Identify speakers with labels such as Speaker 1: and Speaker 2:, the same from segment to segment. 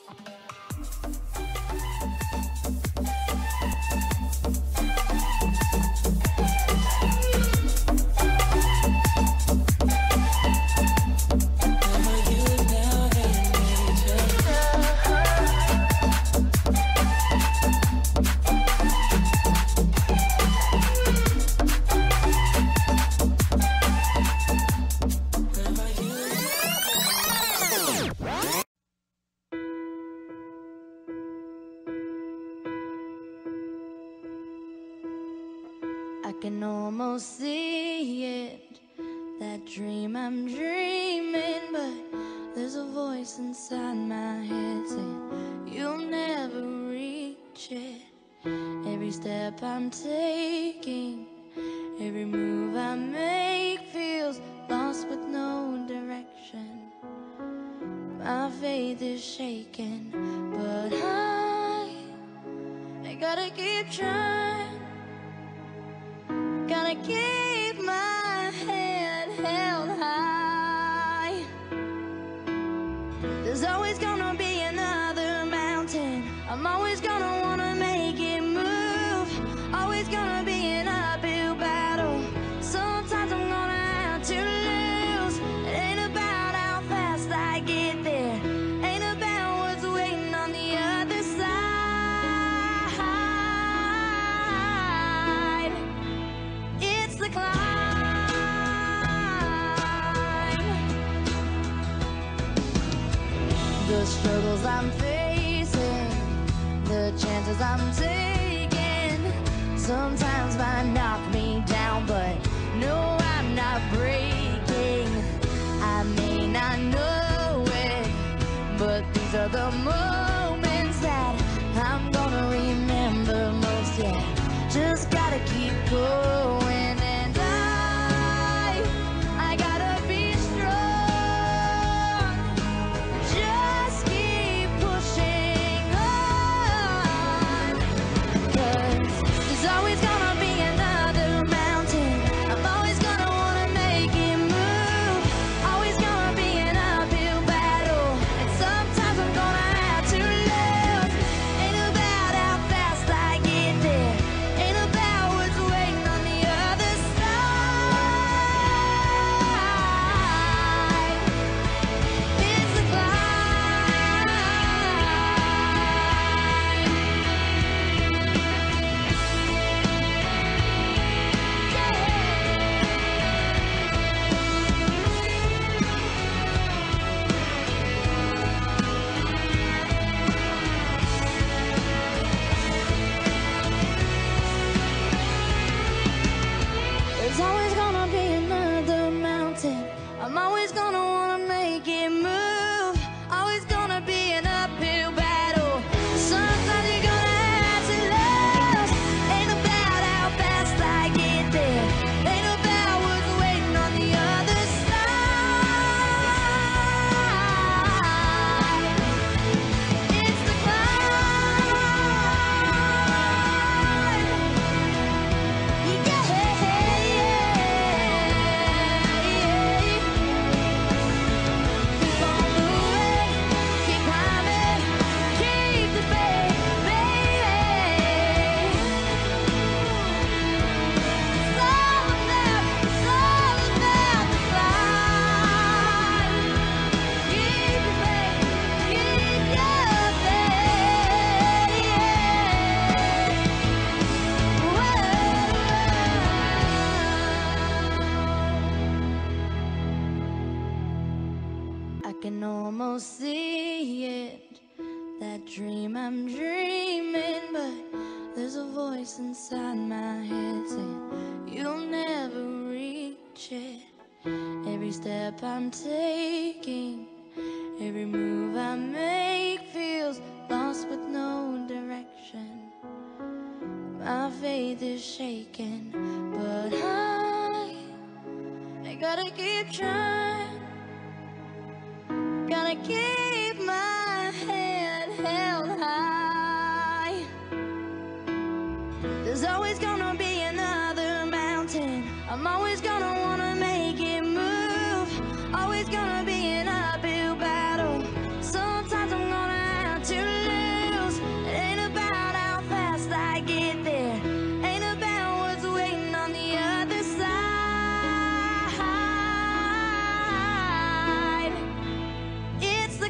Speaker 1: I can almost see it, that dream I'm dreaming, but there's a voice inside my head saying you'll never reach it. Every step I'm taking, every move I make feels lost with no direction. My faith is shaking, but I gotta keep trying. Gotta keep my head held high. There's always gonna be another mountain. I'm always gonna wanna make it move. Always gonna be an uphill battle. Sometimes I'm gonna have to lose. It ain't about how fast I get there. Ain't about what's waiting on the other side. It's the climb. The struggles I'm facing, the chances I'm taking, sometimes might knock me down, but no, I'm not breaking. I may not know it, but these are the moments that I'm gonna remember most. Yeah, just gotta keep going, and I gotta be strong. Just keep pushing on, 'cause there's always gonna be another mountain. I'm always gonna wanna make it move. Always gonna be an uphill battle, and sometimes I'm gonna have to lose. Ain't about how fast I get there. Ain't about what's waiting on the other side. It's the climb. There's always gonna be another mountain. I'm always gonna wanna make it move. Always gonna be an uphill battle. Sometimes you're gonna have to lose. Ain't about how fast I get there. Ain't about what's waiting on the other side. It's the climb. Keep on moving, keep climbing, keep the faith, baby. It's all about the climb. Keep the faith, keep your faith. I can almost see it, that dream I'm dreaming, but there's a voice inside my head saying you'll never reach it. Every step I'm taking, every move I make feels lost with no direction. My faith is shaking, but I gotta keep trying. Gotta keep my head held high. There's always gonna be another mountain. I'm always gonna wanna make it move. Always gonna be an uphill battle. Sometimes I'm gonna have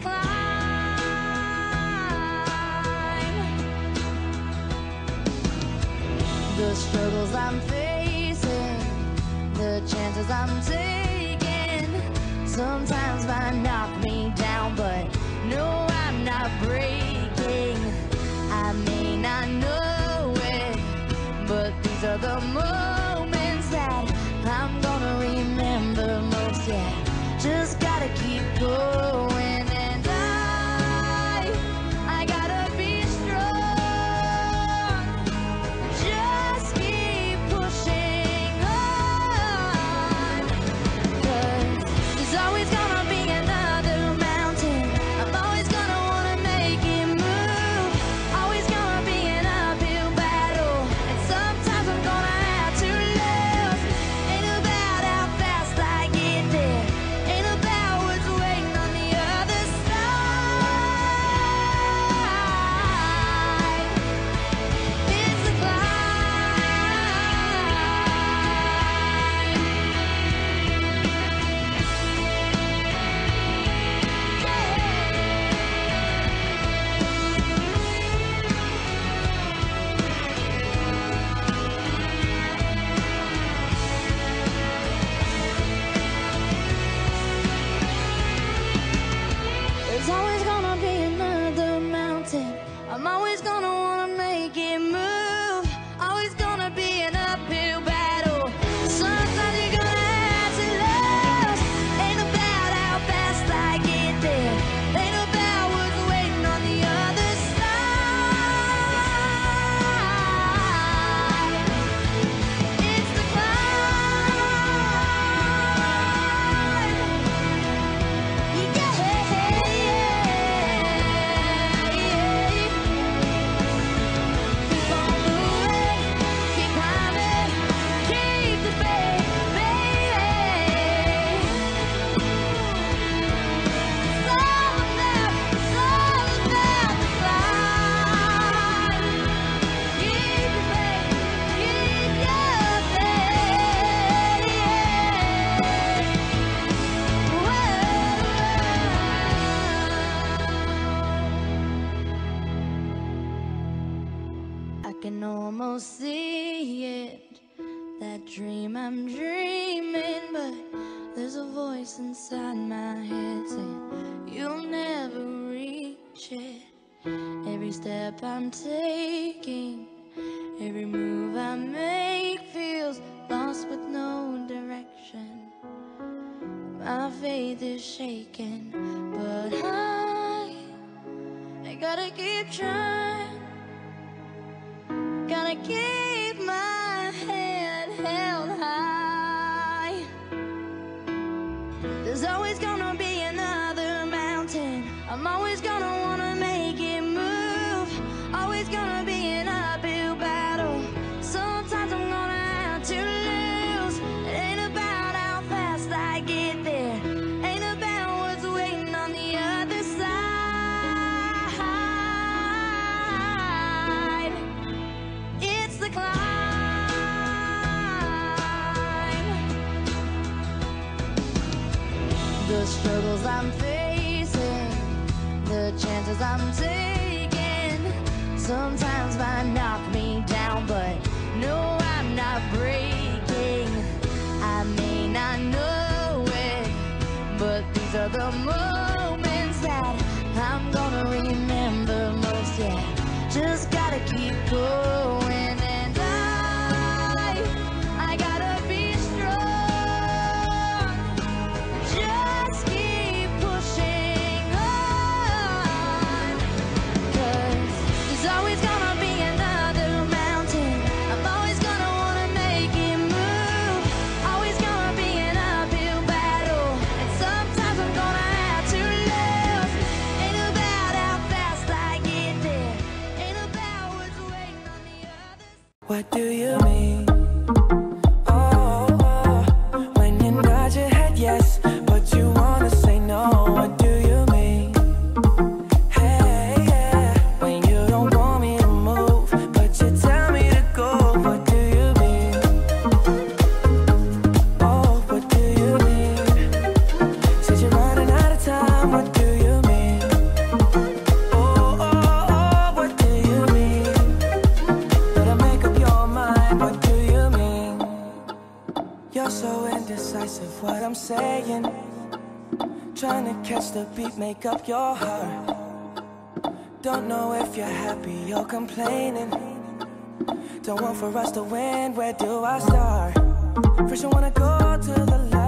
Speaker 1: The struggles I'm facing, the chances I'm taking, sometimes might knock me down, but no, I'm not breaking. I may not know it, but these are the moments that I'm gonna remember most. Yeah, just gotta keep going, and I gotta be strong. Just keep pushing on, 'cause there's always gonna be another mountain. I'm always gonna wanna make it move. Always gonna be an uphill battle, and sometimes I'm gonna have to lose. Ain't about how fast I get there, ain't about what's waiting on the other side. It's the climb. There's always gonna be another mountain. I'm always gonna wanna make it move. Always gonna be an uphill battle. Sometimes you're gonna have to lose. Ain't about how fast I get there, ain't about what's waiting on the other side. It's the climb. Keep on moving, keep climbing, keep the faith, baby. It's all about the climb. Keep the faith, keep your faith. I can almost see it, that dream I'm dreaming, but there's a voice inside my head saying you'll never reach it. Every step I'm taking, every move I make feels lost with no direction. My faith is shaking, but I gotta keep trying. Gotta keep my head held high. There's always gonna be another mountain. I'm always gonna wanna make it move. Always gonna be an uphill battle. Sometimes I'm gonna have to lose. It ain't about how fast I get there, ain't about what's waiting on the other side. It's the climb. The struggles I'm facing, the chances I'm taking, sometimes might knock me down, but no, I'm not breaking. I may not know it, but these are the moments that I'm gonna remember most. Yeah, just gotta keep going, and I gotta be strong. Just keep pushing on, 'cause there's always gonna be another mountain. I'm always gonna wanna make it move. Always gonna be an uphill battle, and sometimes I'm gonna have to lose. Ain't about how fast I get there, ain't about what's waiting on the other side.
Speaker 2: What do you mean? Oh, when you nod your head yes, but you wanna say no. What do you mean? Hey, yeah, when you don't want me to move, but you tell me to go. What do you mean? Oh, what do you mean? Said you're running out of time. What do you mean? so indecisive what I'm saying. Trying to catch the beat, make up your heart. Don't know if you're happy or complaining. Don't want for us to win, where do I start? First you wanna go to the left,